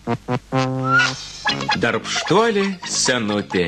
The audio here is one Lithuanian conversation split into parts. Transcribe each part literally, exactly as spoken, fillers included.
Darbštuolė senutė.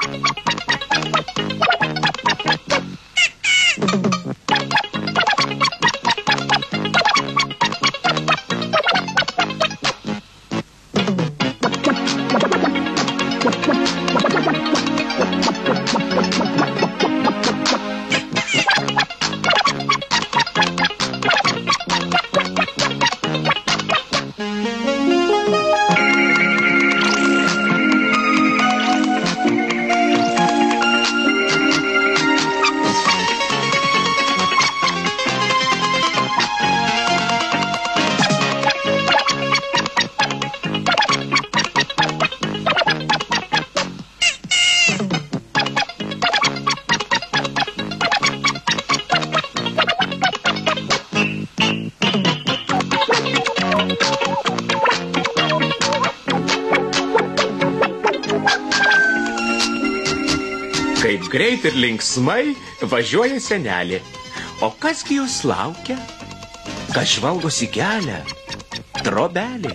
Kaip greit ir linksmai važiuoja senelė. O kasgi jos laukia? Kas žvalgosi kelią? Trobelė.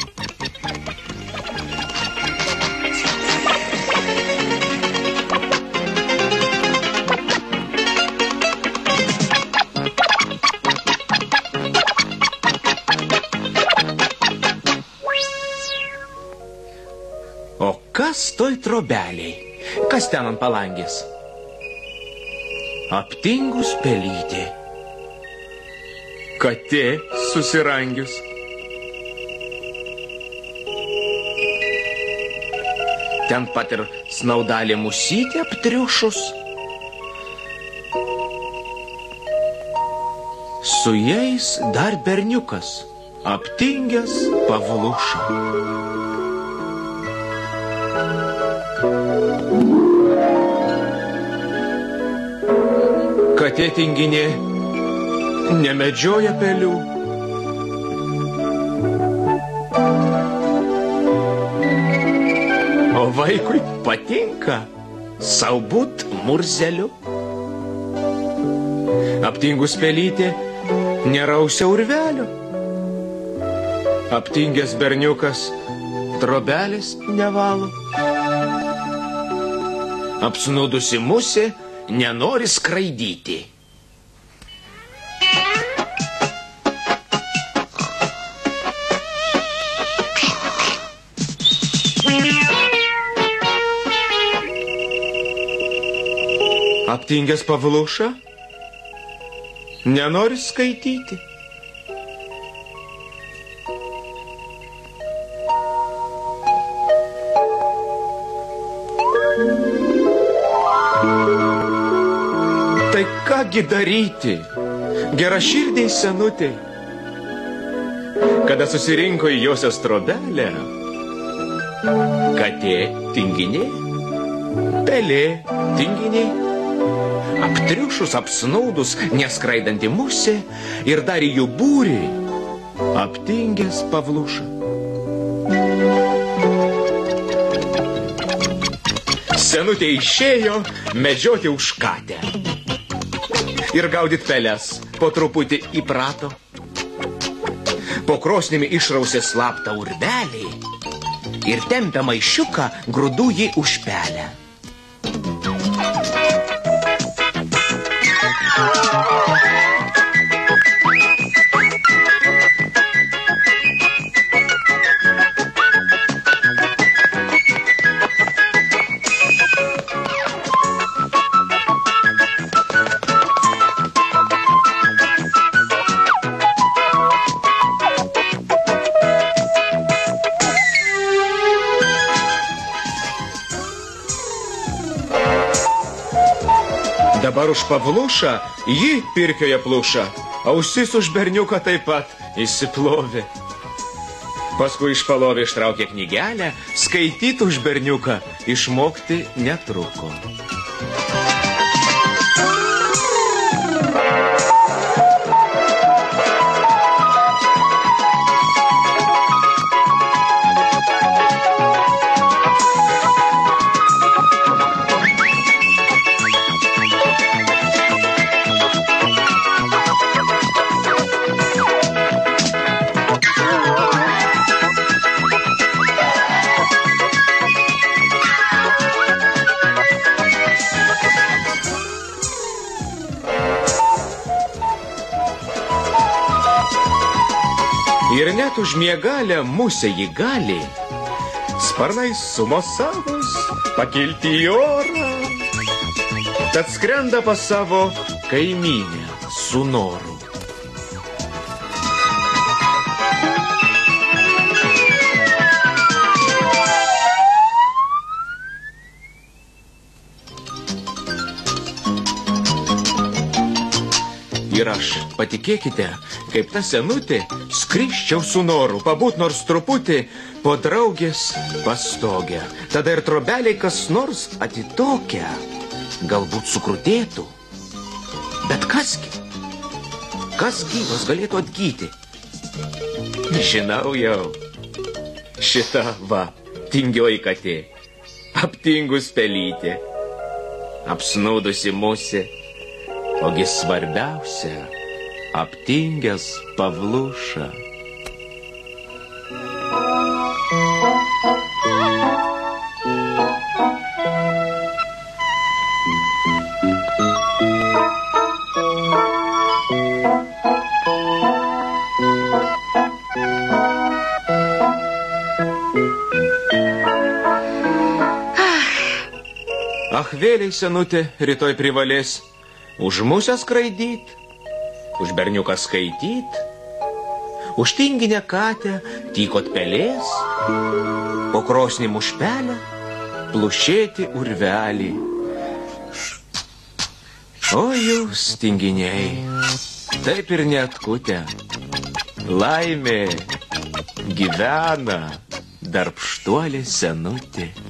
O kas toj trobeliai? Kas ten ant palangės? Aptingus pelytė. Katė susirangius. Ten pat ir snaudalė musytė aptriušus. Su jais dar berniukas, aptingęs Pavluša. Katė tinginė nemedžioja pelių. O vaikui patinka sau būt murzeliu. Aptingus pelytė nerausia urvelio. Aptingęs berniukas trobelės nevalo. Apsnūdusi musė nenori skraidyti. Aptingęs Pavluša nenori skaityti. Tai kągi daryti, geraširdiai senutė, kada susirinko į josios trobelę katė tinginė, pelė tinginė, aptriušus apsnaudus neskraidanti musė ir dar į jų būrį aptingęs Pavluša. Senutė išėjo medžioti už katę. Ir gaudyt peles po truputį įprato. Po krosnimi išrausė slaptą urvelį ir tempė maišiuką grūdų jį užpelę. Dabar už Pavlušą jį pirkioje pluša, ausis už berniuką taip pat įsiplovė. Paskui iš palovė ištraukė knygelę, skaityti už berniuką išmokti netruko. Ir net už miegalę musę jį gali sparnais sumosavus pakilti į orą. Tad skrenda pas savo kaimynę su noru. Ir aš, patikėkite, kaip ta senutė, skriščiau su noru, pabūt nors truputį po draugės pastogę. Tada ir trobeliai kas nors atitokia, galbūt sukrutėtų. Bet kasgi? Kas gyvas galėtų atgyti? Žinau jau, šita va, tingioji katė, aptingus pelytė, apsnūdusi musė. Ogi svarbiausia, aptingęs Pavluša. Ach, vėliai senutė rytoj privalės už musę skraidyt, už berniuką skaityt, už tinginę katę tykot pelės, po krosnį mušpelę plušėti urvelį. O jūs, tinginiai, taip ir neatkutę, laimė gyvena darbštuolė senutė.